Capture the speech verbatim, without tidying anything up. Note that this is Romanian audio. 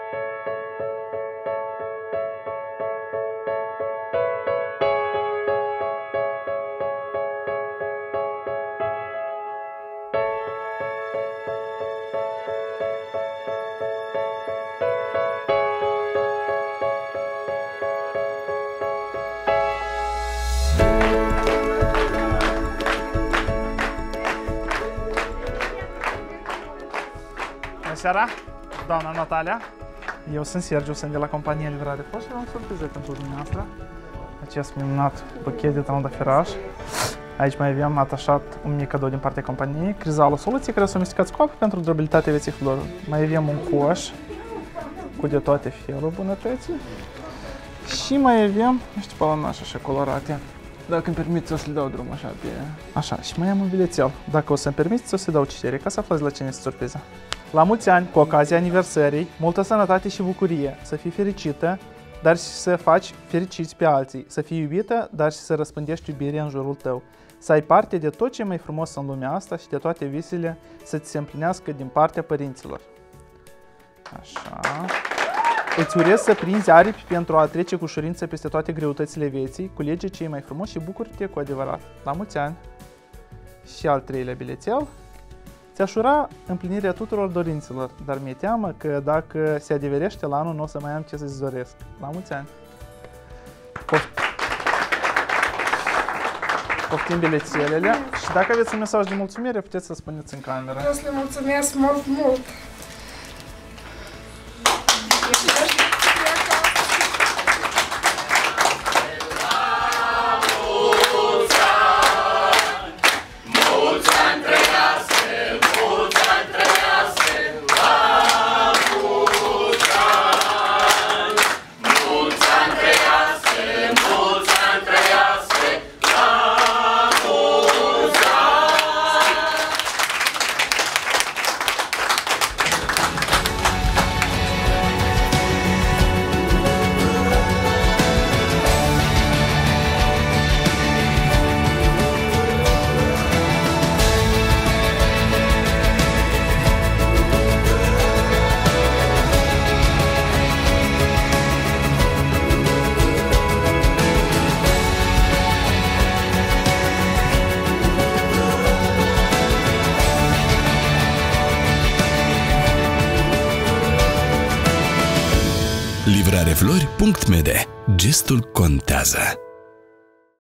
Bună seara, doamna Natalia. Eu sunt Sergiu, sunt de la compania Livrare Flori și am o surpriză pentru dumneavoastră. Acest minunat pachet de trandafiraș. Aici mai avem atașat un mic cadou din partea companiei, Crizalul Soluții, care s-a amestecat cu apă pentru durabilitatea vieții flori. Mai avem un coș cu de toate felul bunătății. Și mai avem niște palanașe așa colorate. Dacă îmi permiteți, o să le dau drum așa pe... Așa, și mai am un bilețel. Dacă o să-mi permiteți, o să dau citire, ca să aflați la cine este surpriza. La mulți ani, cu ocazia aniversării, multă sănătate și bucurie, să fii fericită, dar și să faci fericiți pe alții, să fii iubită, dar și să răspândești iubirea în jurul tău, să ai parte de tot ce e mai frumos în lumea asta și de toate visele să ți se împlinească din partea părinților. Așa. Îți urez să prinzi aripi pentru a trece cu ușurință peste toate greutățile vieții, culege ce e mai frumos și bucură-te cu adevărat. La mulți ani! Și al treilea bilețel. Ți-aș ura împlinirea tuturor dorințelor, dar mi-e teamă că dacă se adeverește la anul, nu o să mai am ce să-ți doresc. La mulți ani! Poft... Poftim bilețelele și dacă aveți un mesaj de mulțumire, puteți să spuneți în cameră. Vreau să le mulțumesc mult, mult! livrareflori punct m d. Gestul contează.